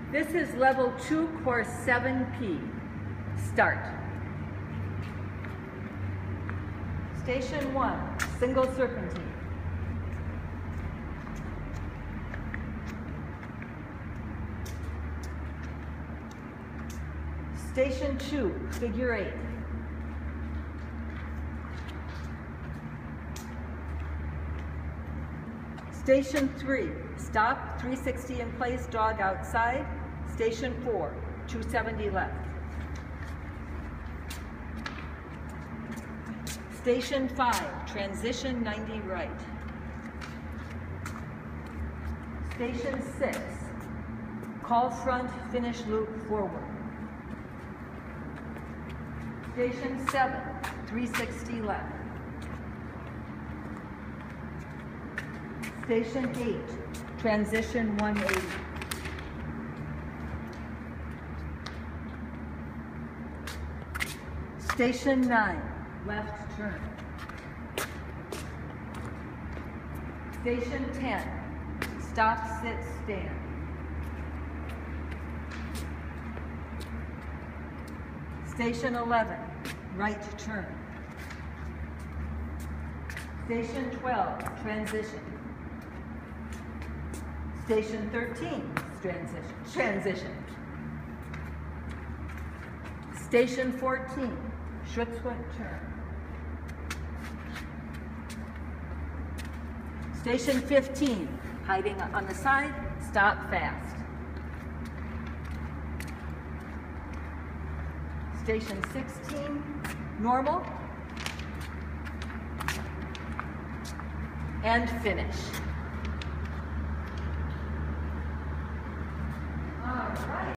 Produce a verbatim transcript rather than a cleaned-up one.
This is level two, course seven P. Start. Station one, single serpentine. Station two, figure eight. Station three, stop, three sixty in place, dog outside. Station four, two seventy left. Station five, transition ninety right. Station six, call front, finish loop forward. Station seven, three sixty left. Station eight, transition one eighty. Station nine, left turn. Station ten, stop, sit, stand. Station eleven, right turn. Station twelve, transition. Station thirteen, transition. Transition. Station fourteen, Schwitzfoot turn. Station fifteen, hiding on the side, stop fast. Station sixteen, normal, and finish. All right.